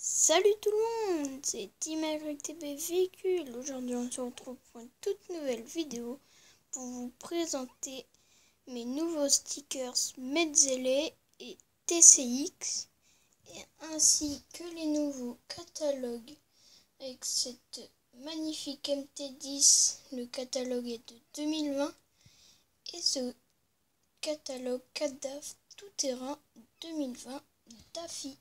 Salut tout le monde, c'est TeamAgriTV Véhicule. Aujourd'hui on se retrouve pour une toute nouvelle vidéo pour vous présenter mes nouveaux stickers Metzeler et TCX et ainsi que les nouveaux catalogues avec cette magnifique MT10. Le catalogue est de 2020 et ce catalogue CADAF tout-terrain 2020 DAFI.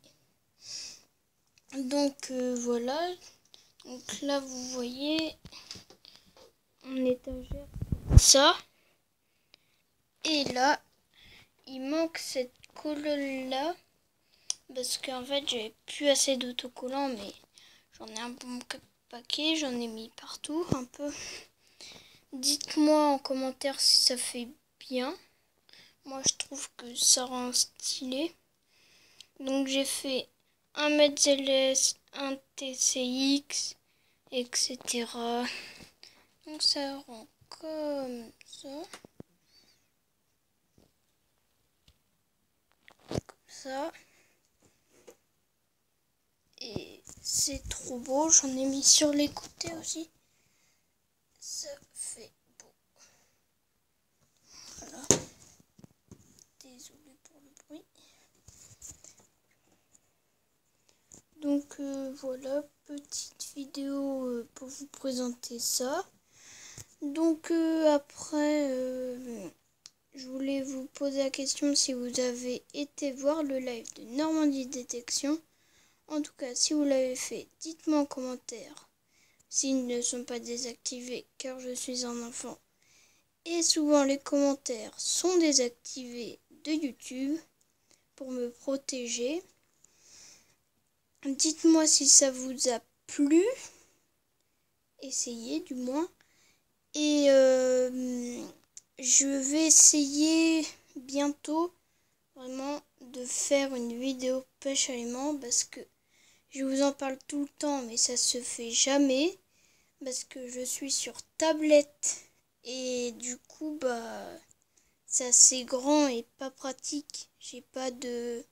Donc voilà, donc là vous voyez en étagère ça, et là il manque cette colle là parce qu'en fait j'avais plus assez d'autocollants, mais j'en ai un bon paquet, j'en ai mis partout un peu. Dites-moi en commentaire si ça fait bien. Moi je trouve que ça rend stylé. Donc j'ai fait un Metzeler, un TCX, etc. Donc ça rend comme ça. Comme ça. Et c'est trop beau. J'en ai mis sur les côtés aussi. Ça fait beau. Voilà. Désolé pour le bruit. Donc voilà, petite vidéo pour vous présenter ça. Donc après, je voulais vous poser la question si vous avez été voir le live de Normandie Détection. En tout cas, si vous l'avez fait, dites-moi en commentaire s'ils ne sont pas désactivés car je suis un enfant. Et souvent les commentaires sont désactivés de YouTube pour me protéger. Dites-moi si ça vous a plu. Essayez du moins. Et je vais essayer bientôt vraiment de faire une vidéo pêche à l'aimant parce que je vous en parle tout le temps mais ça se fait jamais parce que je suis sur tablette et du coup c'est assez grand et pas pratique. J'ai pas de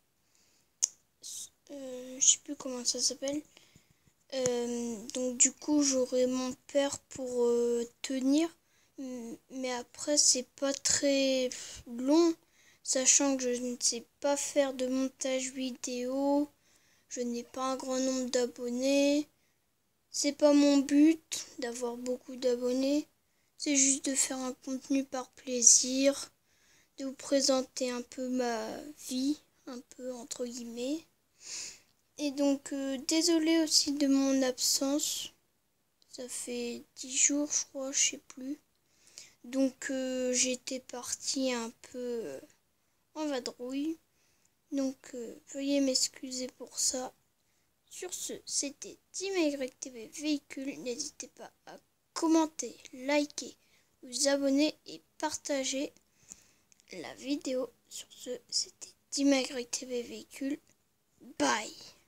je sais plus comment ça s'appelle. Donc du coup j'aurai mon père pour tenir, mais après c'est pas très long, sachant que je ne sais pas faire de montage vidéo, je n'ai pas un grand nombre d'abonnés, c'est pas mon but d'avoir beaucoup d'abonnés, c'est juste de faire un contenu par plaisir, de vous présenter un peu ma vie, un peu entre guillemets. Et donc, désolée aussi de mon absence. Ça fait 10 jours, je crois, je sais plus. Donc, j'étais partie un peu en vadrouille. Donc, veuillez m'excuser pour ça. Sur ce, c'était TeamAgriTV Véhicule. N'hésitez pas à commenter, liker, vous abonner et partager la vidéo. Sur ce, c'était TeamAgriTV Véhicule. Bye!